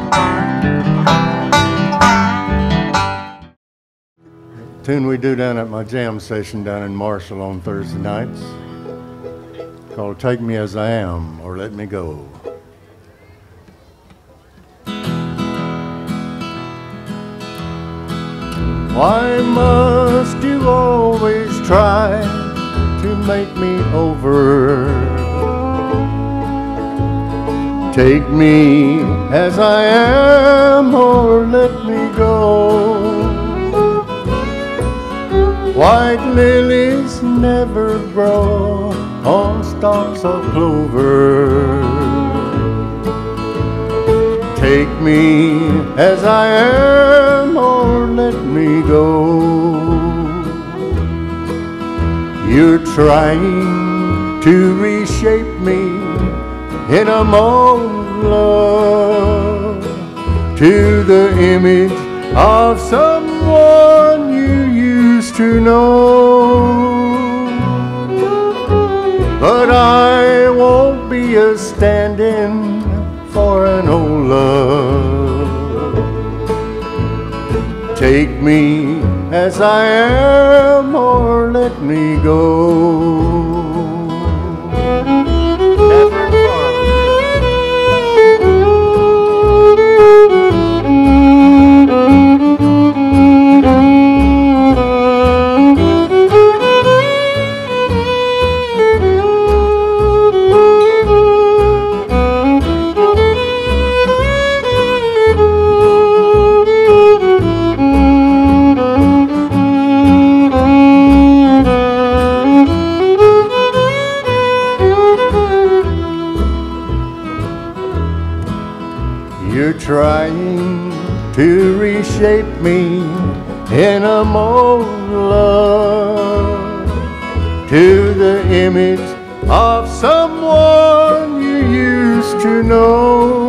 Tune we do down at my jam session down in Marshall on Thursday nights called Take Me As I Am or Let Me Go. Why must you always try to make me over? Take me as I am or let me go. White lilies never grow on stalks of clover. Take me as I am or let me go. You're trying to reshape me in a mold love to the image of someone you used to know. But I won't be a stand-in for an old love. Take me as I am or let me go. You're trying to reshape me in a mold love to the image of someone you used to know.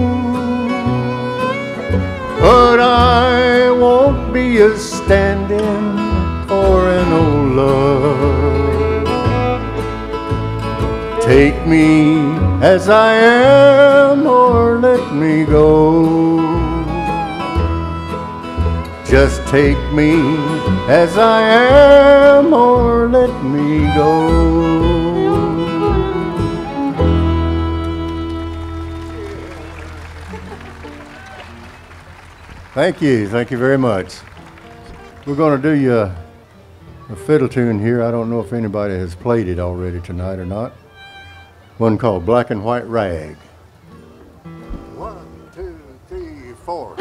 But I won't be a stand-in for an old love. Take me as I am or let me go. Just take me as I am or let me go. Thank you very much. We're going to do you a fiddle tune here. I don't know if anybody has played it already tonight or not. One called Black and White Rag. 1, 2, 3, 4.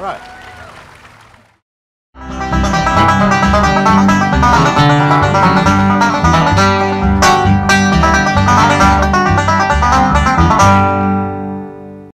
Right.